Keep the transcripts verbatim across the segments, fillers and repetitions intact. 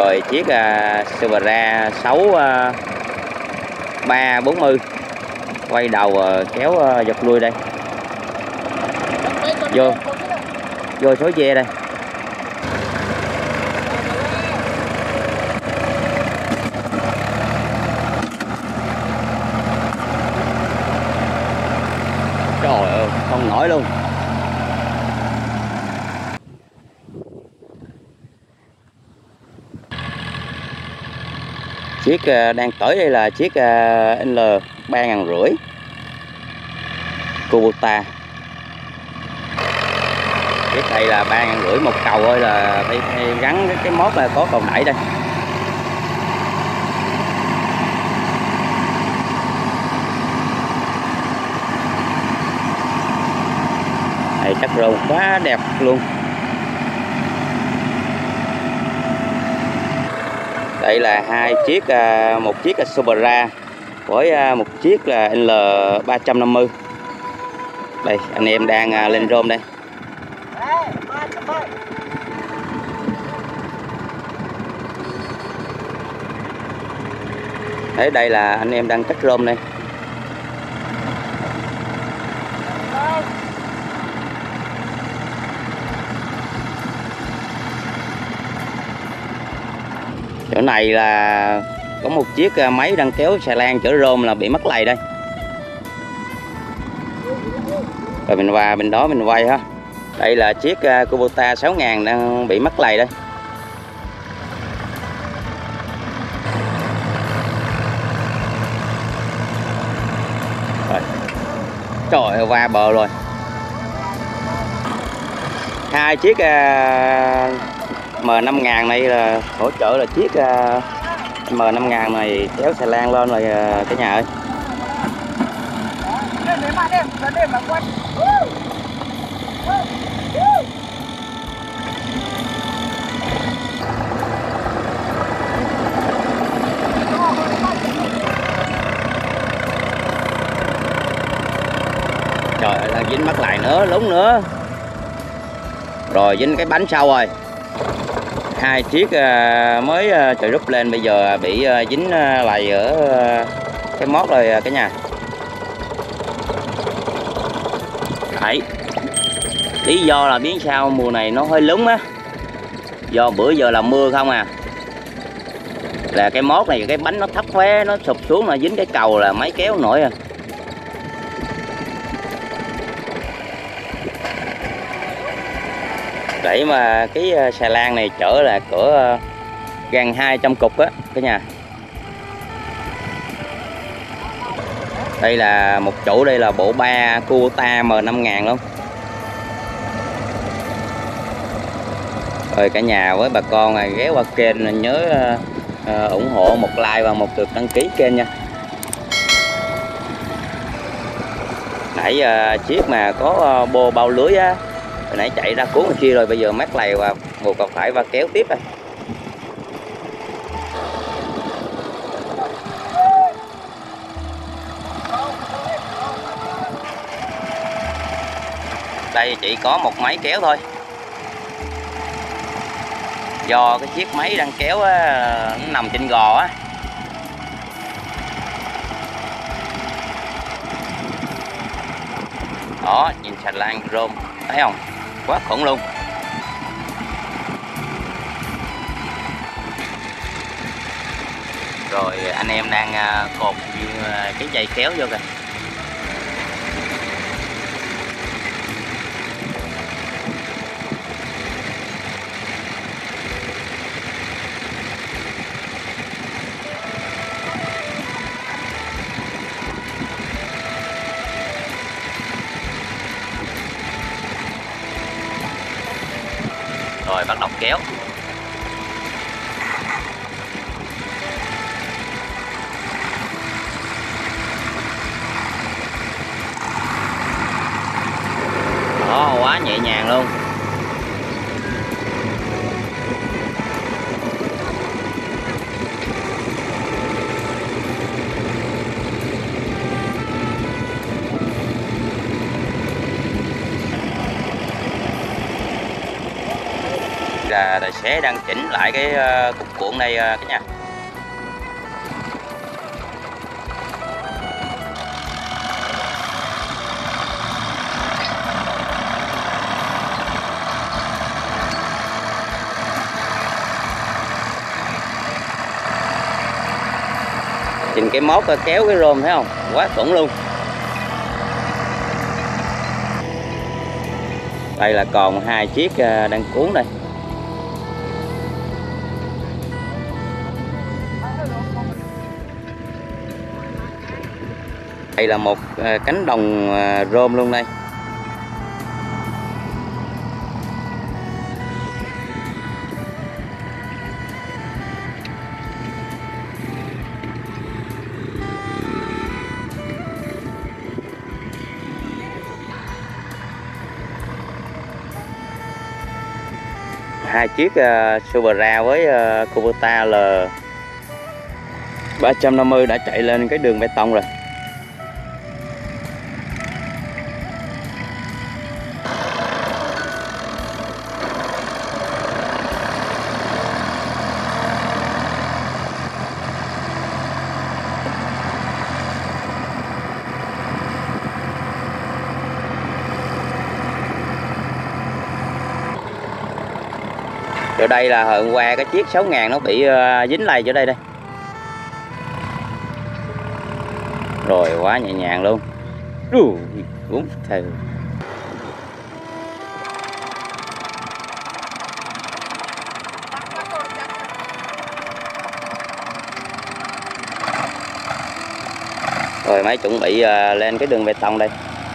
Rồi chiếc uh, Supra sáu uh, ba bốn mươi quay đầu uh, kéo uh, giật lui đây. Vô vô số ve đây. Trời ơi, không nổi luôn. Chiếc đang tới đây là chiếc L ba ngàn rưỡi Kubota. Chiếc này là ba ngàn rưỡi một cầu thôi, là phải, phải gắn cái, cái mốt là có cầu đẩy đây. Này chắc rồng quá đẹp luôn. Đây là hai chiếc, một chiếc là Supra với một chiếc là L ba trăm năm mươi. Đây anh em đang lên rôm đây. Thế đây là anh em đang cắt rôm đây. Chỗ này là có một chiếc máy đang kéo xà lan chở rôm là bị mất lầy đây. Rồi mình vào bên đó mình quay ha. Đây là chiếc Kubota sáu ngàn đang bị mất lầy đây. Rồi. Trời ơi, qua bờ rồi. Hai chiếc M năm ngàn này là hỗ trợ là chiếc M năm ngàn này kéo xà lan lên rồi cả nhà ơi. Trời ơi, đang dính mắc lại nữa, lúng nữa. Rồi dính cái bánh sau rồi. Hai chiếc mới trời rút lên bây giờ bị dính lại ở cái mót rồi cả nhà. Đấy. Lý do là biết sao mùa này nó hơi lúng á. Do bữa giờ là mưa không à. Là cái mót này cái bánh nó thấp khóe, nó sụp xuống là dính cái cầu là máy kéo nổi à. Để mà cái xà lan này chở là cỡ gần hai trăm cục á cả nhà. Đây là một chủ, đây là bộ ba Kubota M năm ngàn luôn. Rồi cả nhà với bà con này ghé qua kênh nhớ uh, ủng hộ một like và một lượt đăng ký kênh nha. Nãy uh, chiếc mà có uh, bô bao lưới á, hồi nãy chạy ra cuốn kia rồi, bây giờ mát lầy và một còn phải và kéo tiếp đây. Đây chỉ có một máy kéo thôi. Do cái chiếc máy đang kéo á, nó nằm trên gò á. Đó, nhìn xà lan rôm thấy không? Quá khủng luôn. Rồi anh em đang cột cái dây kéo vô kìa. Rồi bắt đầu kéo. Đó, quá nhẹ nhàng luôn. Là tài xế đang chỉnh lại cái uh, cục cuộn này uh, cả nhà. Nhìn cái móc kéo cái rôm thấy không, quá chuẩn luôn. Đây là còn hai chiếc đang cuốn đây. Đây là một cánh đồng rôm luôn đây. Hai chiếc uh, Supra với uh, Kubota L ba trăm năm mươi đã chạy lên cái đường bê tông rồi. Chỗ đây là hồi hôm qua cái chiếc sáu ngàn nó bị uh, dính lây chỗ đây đây. Rồi quá nhẹ nhàng luôn. Đúng thề. Rồi máy chuẩn bị uh, lên cái đường bê tông đây.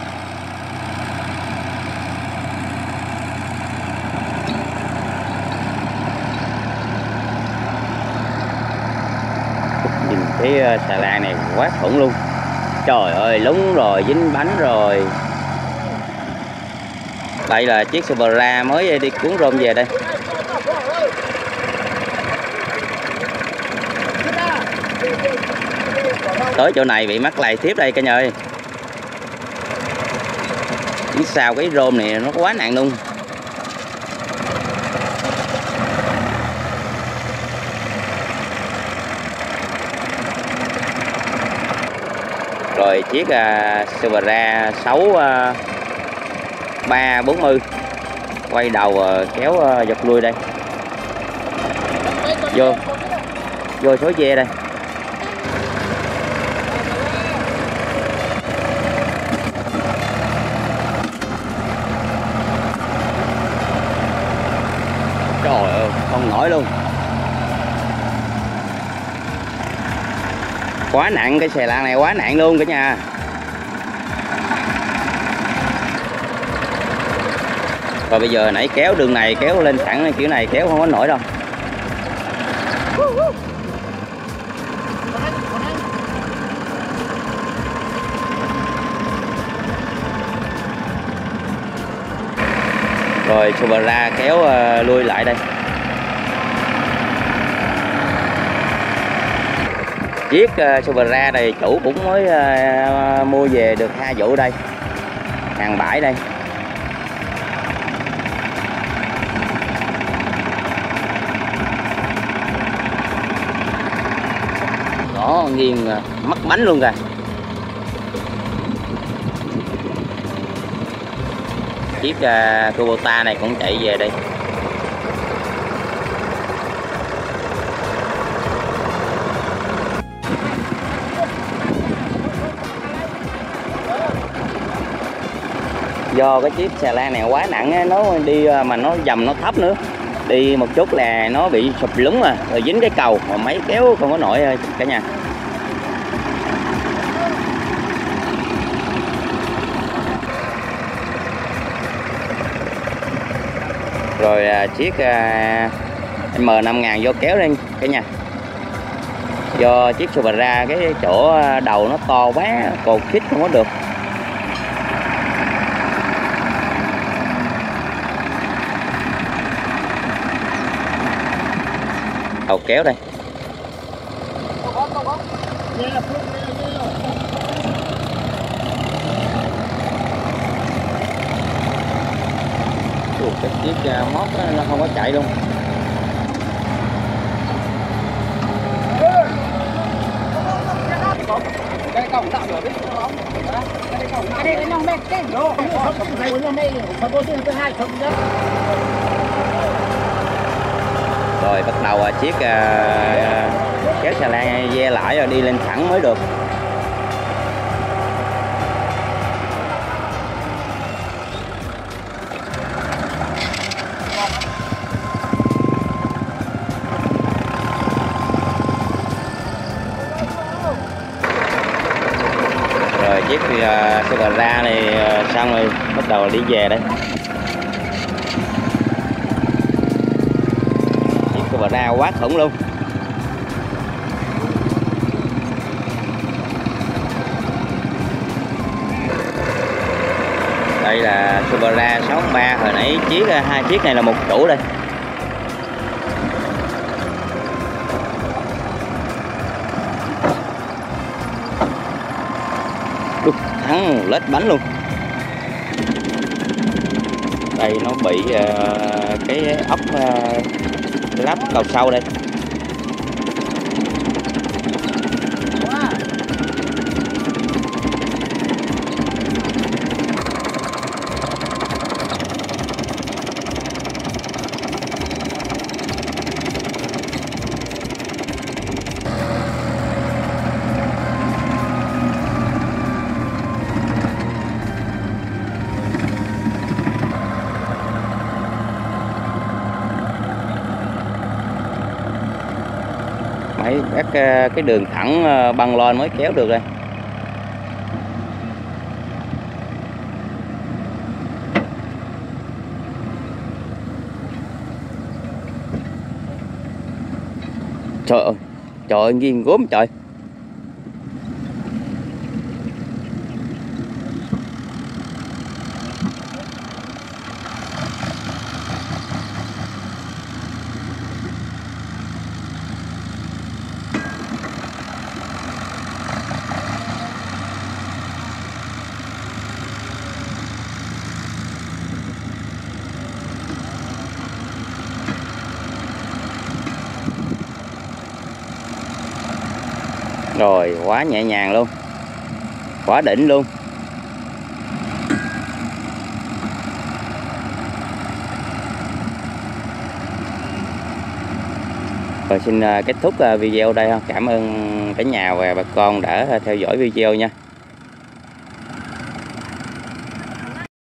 Nhìn cái xà lan này quá khủng luôn. Trời ơi, lúng rồi, dính bánh rồi. Đây là chiếc Supra mới đi cuốn rôm về đây. Tới chỗ này bị mắc lầy tiếp đây cả nhà ơi. Phía sau cái rôm này nó quá nặng luôn. Rồi chiếc uh, Supra sáu uh, ba bốn mươi quay đầu uh, kéo uh, dọc lui đây. Vô Vô số dê đây. Trời ơi, không nổi luôn. Quá nặng, cái xà lan này quá nặng luôn cả nhà. Rồi bây giờ nãy kéo đường này kéo lên thẳng kiểu này kéo không có nổi đâu. Rồi Supra kéo uh, lui lại đây. Chiếc uh, Supra này chủ cũng mới uh, mua về được hai vụ đây. Hàng bãi đây. Đó, nghiêng uh, mất bánh luôn kìa. Chiếc uh, Kubota này cũng chạy về đây. Do cái chiếc xà lan này quá nặng á, nó đi mà nó dầm nó thấp nữa, đi một chút là nó bị sụp lúng à, rồi dính cái cầu mà máy kéo không có nổi cả nhà. Rồi à, chiếc à, M năm ngàn vô kéo lên cả nhà. Do chiếc Supra cái chỗ đầu nó to quá, cột khít không có được. Đầu kéo đây. cái chiếc uh, móc đó, nó không có chạy luôn. Cái cổng tạo được cái cổng. Cái cổng cái đây nó mệt cái. Đó, cái này nó mệt, phải có thứ hai không đó. Rồi bắt đầu uh, chiếc uh, kéo xà lan ve lại rồi đi lên thẳng mới được. Rồi chiếc uh, xe bò ra này uh, xong rồi bắt đầu đi về đây. Chiếc xe bò ra quá khủng luôn. Đây là Supera sáu ba, hồi nãy chiếc hai chiếc này là một chủ đây. Đúc, thắng lết bánh luôn. Đây nó bị uh, cái ốc uh, lắp cầu sau đây. Mấy các cái đường thẳng băng lên mới kéo được đây. Trời ơi, trời ơi, nghiêng gốm trời. Rồi quá nhẹ nhàng luôn, quá đỉnh luôn. Rồi xin kết thúc video đây. Cảm ơn cả nhà và bà con đã theo dõi video nha.